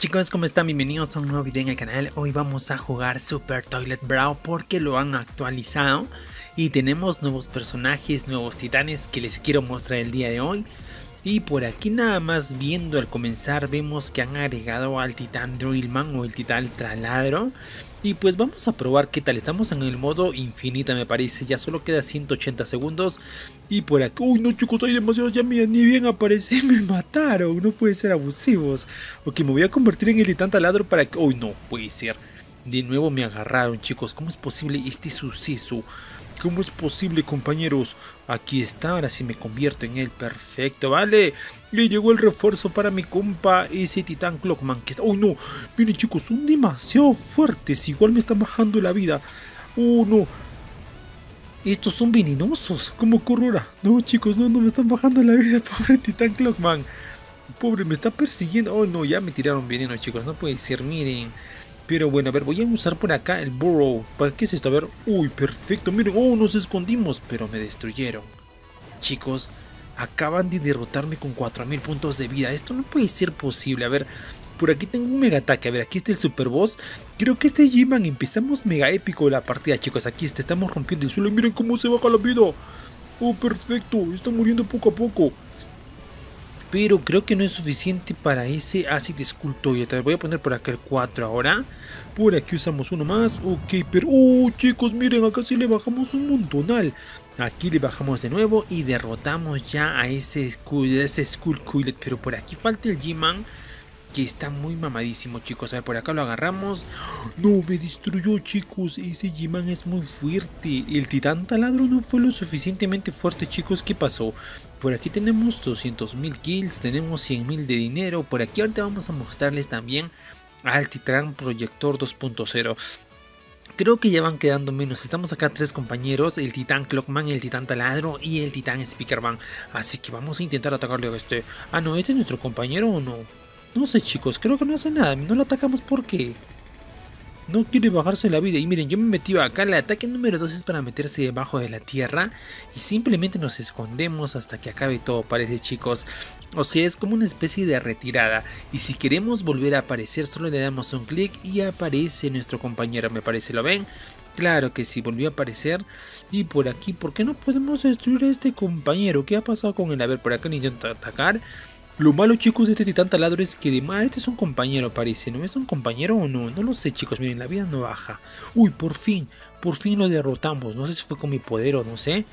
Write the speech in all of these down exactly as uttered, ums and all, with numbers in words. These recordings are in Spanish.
Chicos, ¿cómo están? Bienvenidos a un nuevo video en el canal. Hoy vamos a jugar Super Toilet Brawl porque lo han actualizado y tenemos nuevos personajes, nuevos titanes que les quiero mostrar el día de hoy. Y por aquí nada más viendo al comenzar vemos que han agregado al titán Drillman o el titán Taladro. Y pues vamos a probar qué tal. Estamos en el modo infinita me parece. Ya solo queda ciento ochenta segundos. Y por aquí... Uy no chicos, hay demasiados. Ya mira, ni bien aparecí. Me mataron. No puede ser abusivos. Ok, me voy a convertir en el titán Taladro para que... Uy no puede ser. De nuevo me agarraron chicos. ¿Cómo es posible este suceso? ¿Cómo es posible, compañeros? Aquí está, ahora sí me convierto en él. Perfecto, vale. Y llegó el refuerzo para mi compa, ese titán Clockman que está... ¡Oh, no! Miren, chicos, son demasiado fuertes. Igual me están bajando la vida. ¡Oh, no! Estos son venenosos. ¿Cómo ocurre ahora? No, chicos, no, no me están bajando la vida. Pobre titán Clockman. Pobre, me está persiguiendo. ¡Oh, no! Ya me tiraron veneno, chicos. No puede ser, miren. Pero bueno, a ver, voy a usar por acá el Burrow. ¿Para qué es esto? A ver, uy, perfecto, miren, oh, nos escondimos, pero me destruyeron. Chicos, acaban de derrotarme con cuatro mil puntos de vida. Esto no puede ser posible. A ver, por aquí tengo un mega ataque. A ver, aquí está el super boss. Creo que este G-Man empezamos mega épico la partida, chicos. Aquí está, estamos rompiendo el suelo y miren cómo se baja la vida. Oh, perfecto, está muriendo poco a poco. Pero creo que no es suficiente para ese Acid Skull Toilet. Voy a poner por acá el cuatro ahora. Por aquí usamos uno más. Ok, pero... ¡Oh, chicos! Miren, acá sí le bajamos un montonal. Aquí le bajamos de nuevo y derrotamos ya a ese Skull, ese Skull Toilet. Pero por aquí falta el G-Man, que está muy mamadísimo, chicos. A ver, por acá lo agarramos. No, me destruyó, chicos. Ese G-Man es muy fuerte. El titán taladro no fue lo suficientemente fuerte, chicos. ¿Qué pasó? Por aquí tenemos doscientos mil kills. Tenemos cien mil de dinero. Por aquí ahorita vamos a mostrarles también al titán proyector dos punto cero. Creo que ya van quedando menos. Estamos acá tres compañeros. El titán Clockman, el titán taladro y el titán Speakerman. Así que vamos a intentar atacarle a este. Ah, no, ¿este es nuestro compañero o no? No sé, chicos, creo que no hace nada. No lo atacamos porque no quiere bajarse la vida. Y miren, yo me metí acá. El ataque número dos es para meterse debajo de la tierra y simplemente nos escondemos hasta que acabe todo, parece, chicos. O sea, es como una especie de retirada. Y si queremos volver a aparecer, solo le damos un clic y aparece nuestro compañero, me parece. ¿Lo ven? Claro que sí, volvió a aparecer. Y por aquí, ¿por qué no podemos destruir a este compañero? ¿Qué ha pasado con él? A ver, por acá intento atacar. Lo malo, chicos, de este titán taladro es que además este es un compañero, parece. ¿No es un compañero o no? No lo sé, chicos. Miren, la vida no baja. Uy, por fin, por fin lo derrotamos. No sé si fue con mi poder o no sé.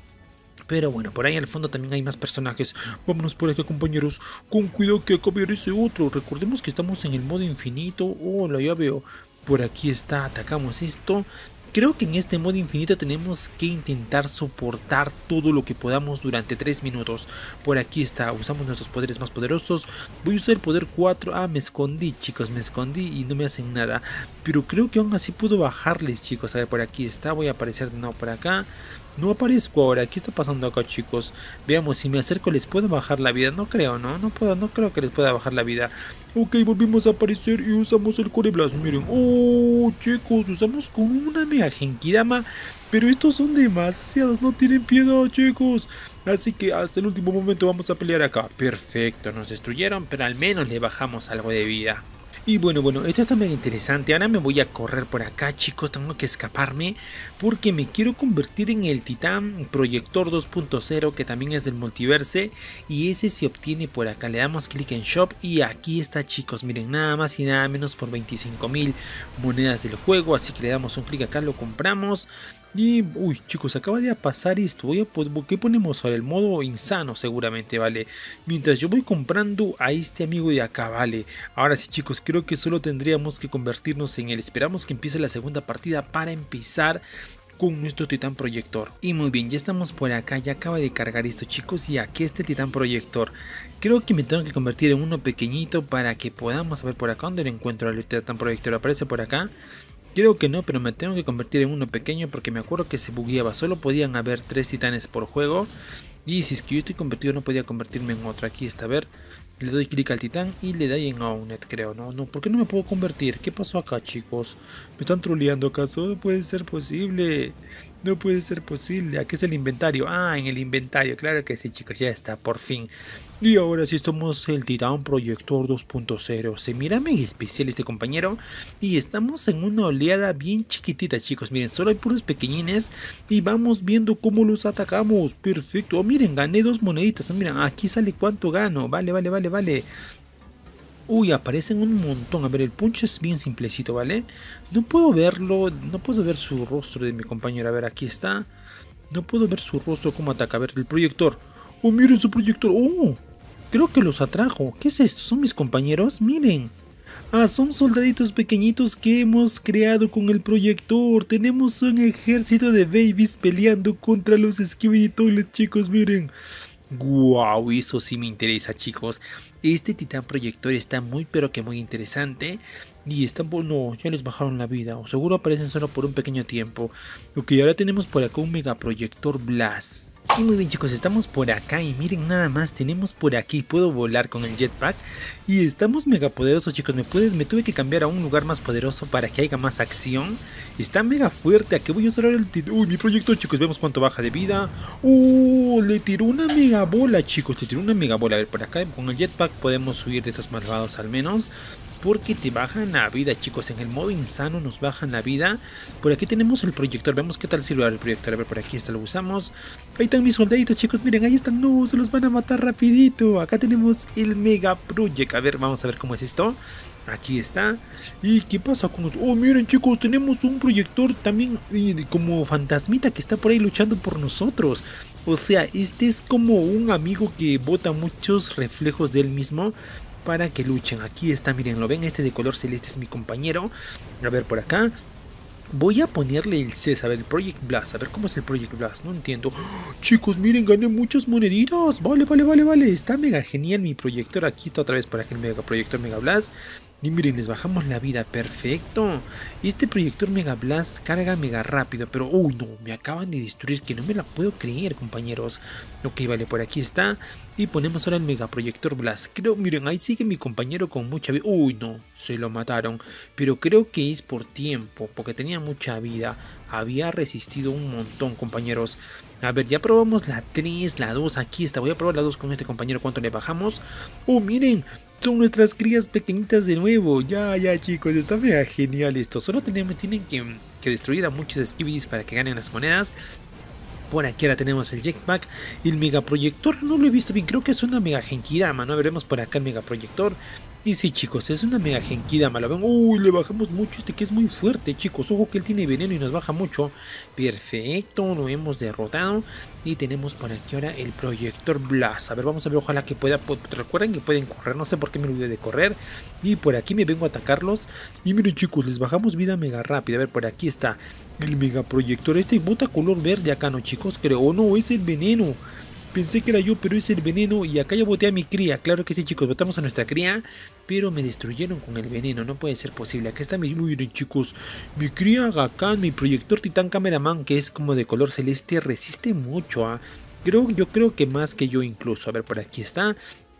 Pero bueno, por ahí al fondo también hay más personajes. Vámonos por acá, compañeros. Con cuidado que acá viene ese otro. Recordemos que estamos en el modo infinito. Hola, ya veo. Por aquí está, atacamos esto. Creo que en este modo infinito tenemos que intentar soportar todo lo que podamos durante tres minutos. Por aquí está, usamos nuestros poderes más poderosos. Voy a usar el poder cuatro. Ah, me escondí, chicos, me escondí y no me hacen nada. Pero creo que aún así puedo bajarles, chicos. A ver, por aquí está, voy a aparecer de nuevo por acá. No aparezco ahora, ¿qué está pasando acá, chicos? Veamos, si me acerco les puedo bajar la vida. No creo, ¿no? No puedo, no creo que les pueda bajar la vida. Ok, volvimos a aparecer y usamos el Core Blast. Miren, oh, chicos, usamos con una mega Genkidama. Pero estos son demasiados, no tienen piedad, chicos. Así que hasta el último momento vamos a pelear acá. Perfecto, nos destruyeron, pero al menos le bajamos algo de vida. Y bueno, bueno, esto está muy interesante. Ahora me voy a correr por acá, chicos. Tengo que escaparme porque me quiero convertir en el titán proyector dos punto cero, que también es del multiverse. Y ese se obtiene por acá. Le damos clic en shop y aquí está, chicos. Miren, nada más y nada menos por veinticinco mil monedas del juego. Así que le damos un clic acá, lo compramos. Y, uy, chicos, acaba de pasar esto. Voy a, ¿qué ponemos ahora? El modo insano, seguramente, ¿vale? Mientras yo voy comprando a este amigo de acá, ¿vale? Ahora sí, chicos, creo que solo tendríamos que convertirnos en él. Esperamos que empiece la segunda partida para empezar con nuestro titán proyector. Y muy bien, ya estamos por acá, ya acaba de cargar esto, chicos. Y aquí este titán proyector. Creo que me tengo que convertir en uno pequeñito para que podamos ver por acá dónde lo encuentro. El titán proyector aparece por acá. Creo que no, pero me tengo que convertir en uno pequeño porque me acuerdo que se bugueaba. Solo podían haber tres titanes por juego. Y si es que yo estoy convertido no podía convertirme en otro. Aquí está, a ver. Le doy clic al titán y le doy en Ownet, creo. No, no, ¿por qué no me puedo convertir? ¿Qué pasó acá, chicos? ¿Me están troleando acaso? No puede ser posible. No puede ser posible. Aquí está el inventario. Ah, en el inventario. Claro que sí, chicos. Ya está, por fin. Y ahora sí estamos el Titán Proyector dos punto cero. Se mira mega especial este compañero. Y estamos en una oleada bien chiquitita, chicos. Miren, solo hay puros pequeñines. Y vamos viendo cómo los atacamos. Perfecto. Oh, miren, gané dos moneditas. Miren, aquí sale cuánto gano. Vale, vale, vale, vale. Uy, aparecen un montón. A ver, el punch es bien simplecito, ¿vale? No puedo verlo, no puedo ver su rostro de mi compañero. A ver, aquí está. No puedo ver su rostro, cómo ataca. A ver, el proyector. Oh, miren su proyector. Oh, creo que los atrajo. ¿Qué es esto? ¿Son mis compañeros? Miren. Ah, son soldaditos pequeñitos que hemos creado con el proyector. Tenemos un ejército de babies peleando contra los Skibidi Toilet, chicos, miren. Wow, eso sí me interesa, chicos. Este titán proyector está muy pero que muy interesante. Y están por... no, ya les bajaron la vida. O seguro aparecen solo por un pequeño tiempo. Ok, ahora tenemos por acá un mega proyector Blast. Y muy bien, chicos, estamos por acá y miren nada más, tenemos por aquí, puedo volar con el jetpack y estamos mega poderosos, chicos. Me puedes, me tuve que cambiar a un lugar más poderoso para que haya más acción. Está mega fuerte. ¿A qué voy a usar el tiro? Uy, mi proyector, chicos, vemos cuánto baja de vida. Uh, le tiró una mega bola, chicos, le tiró una mega bola. A ver, por acá con el jetpack podemos subir de estos malvados al menos, porque te bajan la vida, chicos. En el modo insano nos bajan la vida. Por aquí tenemos el proyector. Vemos qué tal sirve el proyector. A ver, por aquí está, lo usamos. Ahí están mis soldaditos, chicos. Miren, ahí están. No, se los van a matar rapidito. Acá tenemos el Mega Project. A ver, vamos a ver cómo es esto. Aquí está. ¿Y qué pasa con esto? Oh, miren, chicos, tenemos un proyector también eh, como fantasmita que está por ahí luchando por nosotros. O sea, este es como un amigo que bota muchos reflejos de él mismo para que luchen. Aquí está, miren, lo ven, este de color celeste es mi compañero. A ver, por acá voy a ponerle el César, el Project Blast. A ver cómo es el Project Blast, no entiendo. ¡Oh, chicos, miren, gané muchas moneditas! Vale, vale, vale, vale. Está mega genial mi proyector. Aquí está otra vez para que el mega proyector Mega Blast. Y miren, les bajamos la vida, perfecto. Este proyector Mega Blast carga mega rápido, pero uy no, me acaban de destruir, que no me la puedo creer, compañeros. Ok, vale, por aquí está. Y ponemos ahora el Mega Proyector Blast. Creo, miren, ahí sigue mi compañero con mucha vida. Uy no, se lo mataron. Pero creo que es por tiempo, porque tenía mucha vida. Había resistido un montón, compañeros. A ver, ya probamos la tres, la dos, aquí está. Voy a probar la dos con este compañero, ¿cuánto le bajamos? ¡Oh, miren! Son nuestras crías pequeñitas de nuevo. Ya, ya, chicos, está mega genial esto. Solo tenemos, tienen que, que destruir a muchos Skibidis para que ganen las monedas. Por aquí ahora tenemos el jetpack. El megaproyector no lo he visto bien, creo que es una mega genkidama, ¿no? Veremos por acá el megaproyector. Y sí, chicos, es una mega genkidama, ¿lo ven? Uy, le bajamos mucho, este que es muy fuerte, chicos. Ojo que él tiene veneno y nos baja mucho. Perfecto, lo hemos derrotado. Y tenemos por aquí ahora el proyector Blast. A ver, vamos a ver, ojalá que pueda. Recuerden que pueden correr, no sé por qué me olvidé de correr. Y por aquí me vengo a atacarlos. Y miren, chicos, les bajamos vida mega rápida. A ver, por aquí está el megaproyector. Este bota color verde acá, ¿no, chicos? Creo, oh, no, es el veneno. Pensé que era yo, pero es el veneno. Y acá ya boté a mi cría. Claro que sí, chicos, botamos a nuestra cría, pero me destruyeron con el veneno. No puede ser posible. Acá está mi... Miren, chicos, mi cría Gakan, mi proyector Titán Cameraman, que es como de color celeste, resiste mucho. ¿eh? Creo, yo creo que más que yo incluso. A ver, por aquí está.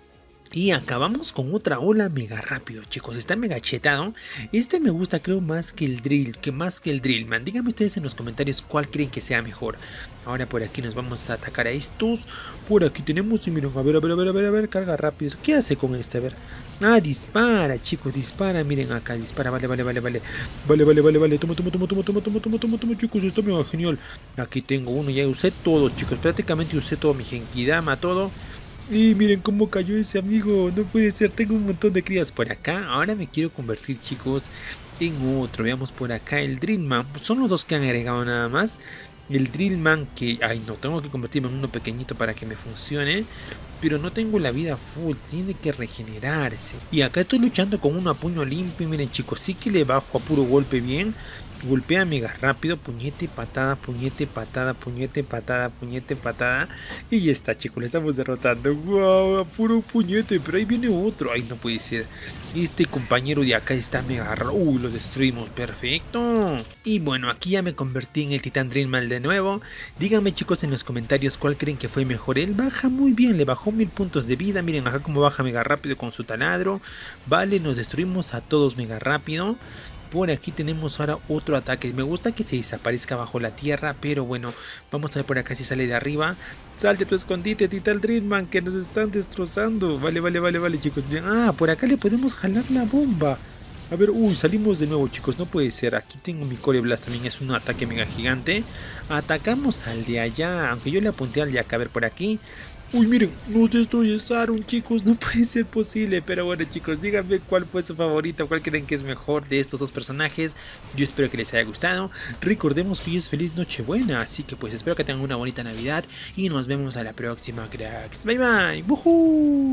Y acabamos con otra ola mega rápido, chicos. Está mega chetado. Este me gusta, creo, más que el drill. Que más que el drillman. Díganme ustedes en los comentarios cuál creen que sea mejor. Ahora por aquí nos vamos a atacar a estos. Por aquí tenemos. Y miren, a ver, a ver, a ver, a ver, a ver. Carga rápido. ¿Qué hace con este? A ver. Ah, dispara, chicos. Dispara. Miren acá. Dispara. Vale, vale, vale, vale. Vale, vale, vale, vale. Toma, toma, toma, toma, toma, toma, toma, toma, toma, chicos. Está mega genial. Aquí tengo uno. Ya usé todo, chicos. Prácticamente usé todo. Mi genkidama, todo. Y miren cómo cayó ese amigo, no puede ser, tengo un montón de crías por acá. Ahora me quiero convertir, chicos, en otro. Veamos por acá el Drillman. Son los dos que han agregado nada más. El Drillman que, ay no, tengo que convertirme en uno pequeñito para que me funcione. Pero no tengo la vida full, tiene que regenerarse. Y acá estoy luchando con uno a puño limpio. Y miren, chicos, sí que le bajo a puro golpe bien. Golpea mega rápido, puñete, patada, puñete, patada, puñete, patada, puñete, patada. Y ya está, chicos, le estamos derrotando. Wow, a puro puñete, pero ahí viene otro. Ay, no puede ser. Este compañero de acá está mega raro. Uy, lo destruimos, perfecto. Y bueno, aquí ya me convertí en el Titán Drillman de nuevo. Díganme, chicos, en los comentarios cuál creen que fue mejor. Él baja muy bien, le bajó mil puntos de vida. Miren acá cómo baja mega rápido con su taladro. Vale, nos destruimos a todos mega rápido. por aquí tenemos ahora otro ataque. Me gusta que se desaparezca bajo la tierra, pero bueno, vamos a ver por acá si sale de arriba. Salte a tu escondite, Titan Dreadman, que nos están destrozando. Vale, vale, vale, vale, chicos. Ah, por acá le podemos jalar la bomba. A ver, uy, salimos de nuevo, chicos, no puede ser. Aquí tengo mi Core Blast, también es un ataque mega gigante. Atacamos al de allá, aunque yo le apunté al de acá. A ver, por aquí. Uy, miren, nos destrozaron, chicos, no puede ser posible. Pero bueno, chicos, díganme cuál fue su favorito, cuál creen que es mejor de estos dos personajes. Yo espero que les haya gustado. Recordemos que hoy es feliz Nochebuena, así que pues espero que tengan una bonita Navidad y nos vemos a la próxima, cracks. Bye bye. ¡Bujú!